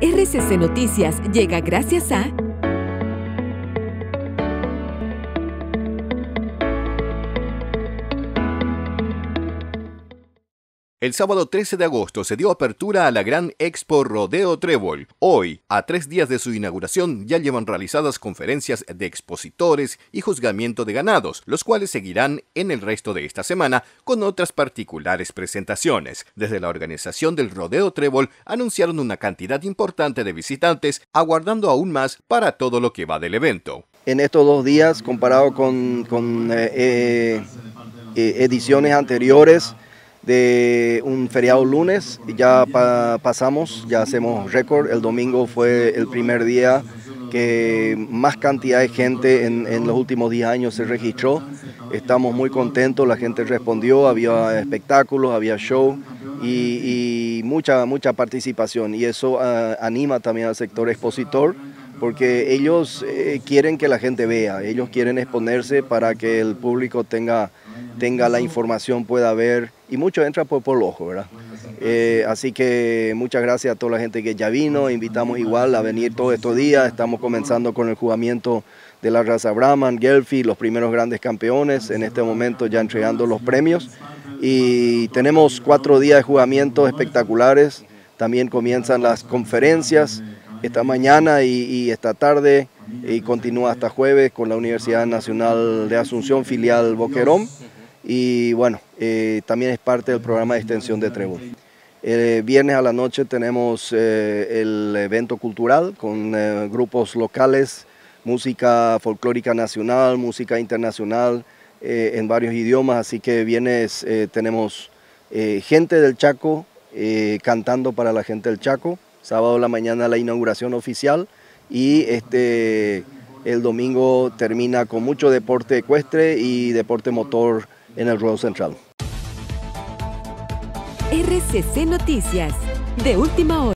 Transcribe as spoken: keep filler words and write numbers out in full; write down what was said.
R C C Noticias llega gracias a El sábado trece de agosto se dio apertura a la Gran Expo Rodeo Trébol. Hoy, a tres días de su inauguración, ya llevan realizadas conferencias de expositores y juzgamiento de ganados, los cuales seguirán en el resto de esta semana con otras particulares presentaciones. Desde la organización del Rodeo Trébol anunciaron una cantidad importante de visitantes, aguardando aún más para todo lo que va del evento. En estos dos días, comparado con, con eh, eh, ediciones anteriores, de un feriado lunes, ya pa pasamos, ya hacemos récord. El domingo fue el primer día que más cantidad de gente en, en los últimos diez años se registró. Estamos muy contentos, la gente respondió, había espectáculos, había show y, y mucha, mucha participación, y eso uh, anima también al sector expositor, porque ellos eh, quieren que la gente vea, ellos quieren exponerse para que el público tenga, tenga la información, pueda ver, y mucho entra por, por el ojo, ¿verdad? Eh, así que muchas gracias a toda la gente que ya vino, invitamos igual a venir todos estos días. Estamos comenzando con el juzgamiento de la raza Brahman, Gelfi, los primeros grandes campeones, en este momento ya entregando los premios, y tenemos cuatro días de juzgamiento espectaculares. También comienzan las conferencias esta mañana y, y esta tarde, y continúa hasta jueves con la Universidad Nacional de Asunción, filial Boquerón, y bueno, eh, también es parte del programa de extensión de Trébol. El viernes a la noche tenemos eh, el evento cultural con eh, grupos locales, música folclórica nacional, música internacional eh, en varios idiomas, así que viernes eh, tenemos eh, gente del Chaco eh, cantando para la gente del Chaco. Sábado a la mañana la inauguración oficial, y este, el domingo termina con mucho deporte ecuestre y deporte motor en el Ruedo Central. R C C Noticias, de última hora.